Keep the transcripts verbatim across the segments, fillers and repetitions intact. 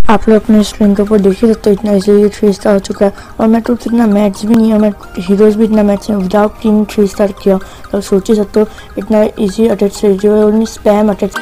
आप लोग अपने स्क्रीन के ऊपर देख ही सकते हो इतना इजीली थ्री स्टार हो चुका है। और मैं तो इतना मैच भी नहीं है, मैं हीरोज़ भी इतना मैच है विदाउट तीन थ्री स्टार किया। तो सोच ही सकते हो इतना इजी अटैक से जो है only spam attack.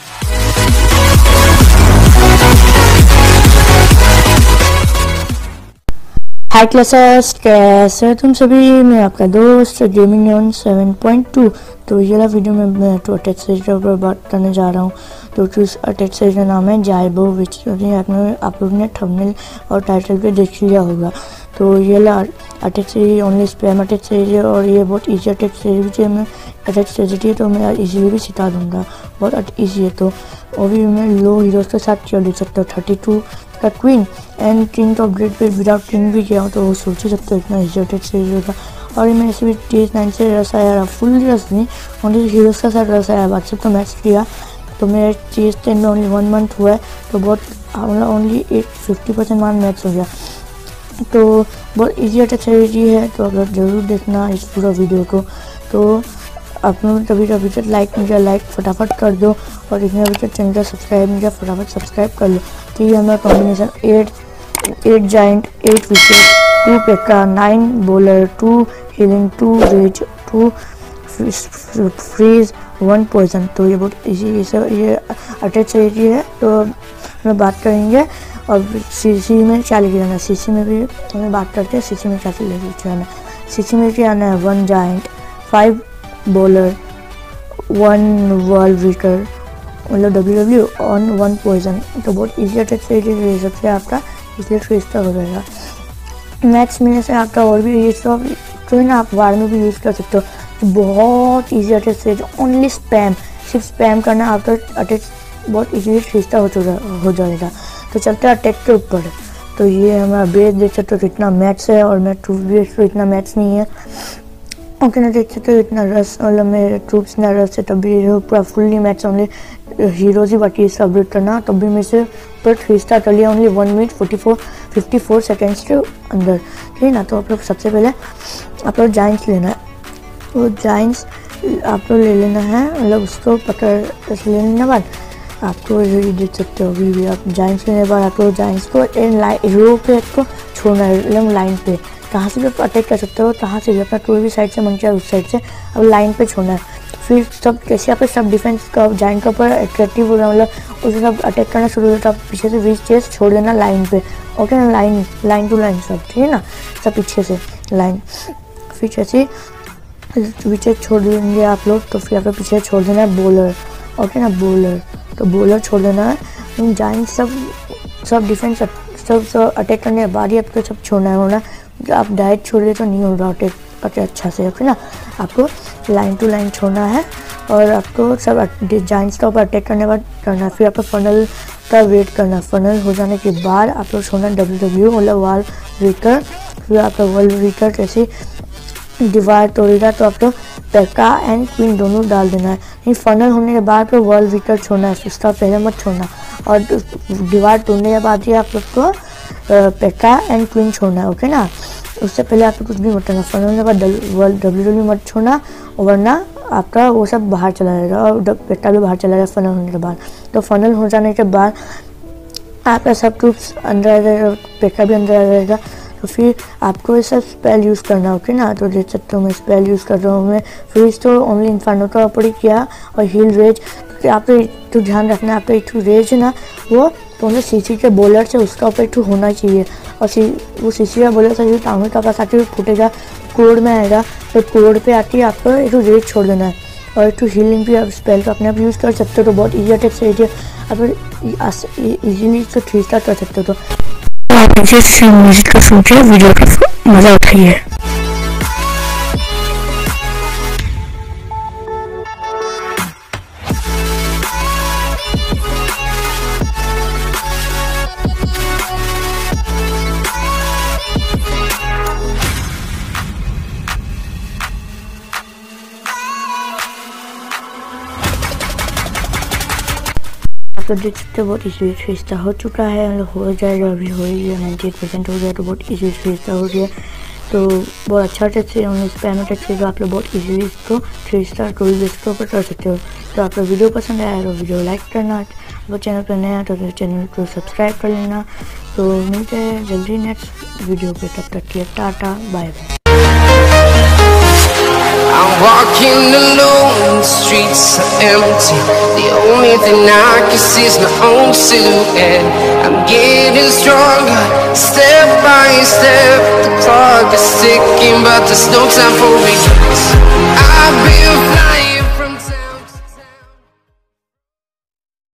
Hi classes, कैसे हो तुम सभी? मैं आपका दोस्त गेमिंग न्यून सेवन पॉइंट टू। तो ये वाला वीडियो में मैं तो अटैच सीरीज के ऊपर बात करने जा रहा हूँ। तो उस अटैच सीरीज का नाम है जाइबो, विच आपने आप लोगों ने थंबनेल और टाइटल पे देख लिया होगा। तो ये वाला attack series only spam attack series है और ये बहुत ईजी अटैच सीरीज है। मैं अटैच सीरीज है तो मैं ईजीली भी सिखा दूँगा, बहुत ईजी है। तो वो भी मैं लो हीरोज़ के साथ खेल सकता हूँ। थर्टी टू का queen and king of great पे विदाउट किंग भी किया हो तो वो सोच ही सकते हो इतना ईजी अटैक सीरीज होगा। और मैं ऐसे भी टी एस नाइन से रस आया, फुल रस नहीं, ओनली हीरोज़ का साथ रस आया। व्हाट्सएप तो मैच किया तो मेरे टी एस टेन में ओनली वन मंथ हुआ है तो बहुत मतलब ओनली एक फिफ्टी परसेंट मान मैच हो गया। तो बहुत ईजी अटैक सीरीज है तो अगर ज़रूर देखना इस पूरा वीडियो को। तो आप लोग तभी अभी तक लाइक नहीं किया, लाइक फटाफट कर दो और इसमें अभी तक चैनल का सब्सक्राइब नहीं किया फटाफट सब्सक्राइब कर लो। तो ये हमारा combination eight eight giant, eight wicket, two pekka, nine bowler, two healing, two rage, two freeze, one poison. तो ये बहुत इजी ये सब ये अटैच सीरीज है। तो हमें बात करेंगे और सीसी में क्या लेके जाना है, सीसी में भी हमें बात करते हैं सीसी में क्या लेके जाना है। सीसी में क्या आना है, one giant, five bowler, one world wicker मतलब W W on one poison. तो बहुत इजी अटैक से ले सकते हैं आपका, इसलिए थ्री स्टार हो जाएगा। मैच में से आपका और भी ये सब तो है ना, आप वार में भी यूज़ कर सकते हो। तो बहुत इजी अटैक से ओनली स्पैम, सिर्फ स्पैम करना आपका अटैक बहुत इजीली थ्री स्टार हो चुका हो जाएगा। तो चलते हैं अटैक के ऊपर। तो ये हमारा बेस देख सकते हो तो इतना मैच है और मैं ट्रूप बेस तो इतना मैच नहीं है। ओके ना, देख सकते हो इतना रस मतलब मेरे ट्रूप्स ना रस है तब भी पूरा फुल्ली मैच ओनली हीरोज ही बाकी सब करना तब भी मेरे से पूरा थ्री स्टार कर लिया only one minute forty four fifty four seconds के अंदर, ठीक है ना। तो आप लोग सबसे पहले आप लोग जाइंट्स लेना है। तो जाइंट्स आप लोग ले लेना है मतलब उसको पकड़ लेने के बाद आपको ये देख सकते हो अभी भी आप जाइंट्स लेने के बाद आप लोग जाइंट्स को लाइन रो पे को छोड़ना है एकदम लाइन पे। कहाँ से भी आप अटैक कर सकते हो, कहाँ से भी अपना कोई भी साइड से मन किया उस साइड से अब लाइन पे छोड़ना है। फिर सब कैसे आप सब डिफेंस का जाइंट के ऊपर अट्रैक्टिव हो रहा है मतलब उसे सब अटैक करना शुरू होता है। पीछे से बीच चेस छोड़ देना लाइन पे, ओके ना, लाइन लाइन टू लाइन सब, ठीक है ना, सब पीछे से लाइन। फिर जैसे पीछे छोड़ देंगे आप लोग तो फिर आप लोग पीछे छोड़ देना है बॉलर, ओके ना, बॉलर। तो बॉलर छोड़ देना है, जाइंट सब सब डिफेंस सब सब अटैक करने के बाद ही आपको सब छोड़ना है होना। आप डायरेक्ट छोड़ दे तो नहीं होगा अटैक अटैक अच्छा से, ओके ना। आपको लाइन टू लाइन छोड़ना है और आपको सब जाइंट्स का ऊपर अटैक करने के बाद करना है। फिर आपको फनल का वेट करना है। फनल हो जाने के बाद आप लोग छोड़ना डब्ल्यू डब्ल्यू मतलब वर्ल्ड विकर। फिर आपका वर्ल्ड विकर कैसे दीवार तोड़ेगा तो आपको पेक्का एंड क्वीन दोनों डाल देना है। नहीं, फनल होने के बाद फिर वर्ल्ड विकर छोड़ना है, उसका पहले मत छोड़ना। और दीवार तोड़ने के बाद ही आप लोग को पेक्का एंड क्वीन छोड़ना है, ओके ना। उससे पहले आपको कुछ भी मत करना। फनल होने के बाद वर्ल्ड डब्ल्यू डब्ल्यू मत छोड़ना वरना आपका वो सब बाहर चला जाएगा और पेक्का भी बाहर चला जाएगा फनल होने के बाद। तो फनल हो जाने के बाद आपका सब ट्रूप्स अंदर आ जाएगा, पेक्का भी अंदर आ जाएगा। तो फिर आपको ये सब स्पेल यूज़ करना, ओके ना। तो देख सकते हो मैं स्पेल यूज़ कर रहा हूँ। मैं फ्रीज तो ओनली इन्फर्नो का ऊपर ही किया और हील रेज। तो आप तो ध्यान रखना है आपका एक रेज है ना वो तो उन्हें सीसी के बॉलर से उसका ऊपर एक होना चाहिए और सी वो सीसी का बॉलर से जो टाउन का पास आके फूटेगा कोड में आएगा तो कोड पे आके आपको एक रेज छोड़ देना है। और एक हीलिंग भी आप स्पेल को अपने आप यूज़ कर सकते हो। तो बहुत ईजी अटैक से आप इजीली इसको थ्री स्टार कर सकते हो। तो आप इसे म्यूजिक का सुनते वीडियो का मज़ा उठाइए। तो देख सकते हो बहुत इजी थ्री स्टार हो चुका है, मतलब हो जाएगा अभी हो ही गया, नाइन्टी एट परसेंट हो गया। तो बहुत इजी थ्री स्टार हो गया। तो बहुत अच्छा अटैक से उन्हें स्पैम अटैक से आप लोग बहुत इजीली इसको थ्री स्टार कोई भी इसके ऊपर कर सकते हो। तो आप लोग वीडियो पसंद आया तो वीडियो लाइक करना, वो चैनल पर नया तो चैनल को सब्सक्राइब कर लेना। तो मिलते हैं जल्दी नेक्स्ट वीडियो पे, तब तक के tata bye bye. I'm walking alone, the streets are empty. The only thing I can see is my own silhouette. I'm getting stronger, step by step. The clock is ticking, but there's no time for regrets. I've been flying.